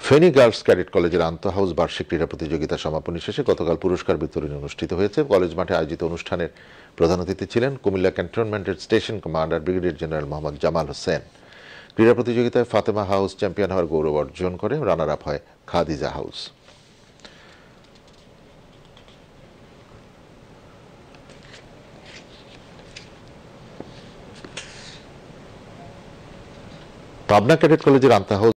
Feni girls cadet কলেজের আন্তঃহাউস বার্ষিক ক্রীড়া প্রতিযোগিতা সমাপনী শেষে গতকাল পুরস্কার বিতরণী অনুষ্ঠিত হয়েছে। কলেজ মাঠে আয়োজিত অনুষ্ঠানের প্রধান অতিথি ছিলেন কুমিল্লা ক্যান্টনমেন্টের station commander brigadier general Mohammad Jamal Hossain. ক্রীড়া প্রতিযোগিতায় ফাতেমা হাউস চ্যাম্পিয়ন হওয়ার গৌরব অর্জন করে, রানার আপ হয় খাদিজা হাউস। পাবনা ক্যাডেট কলেজের আন্তঃহাউস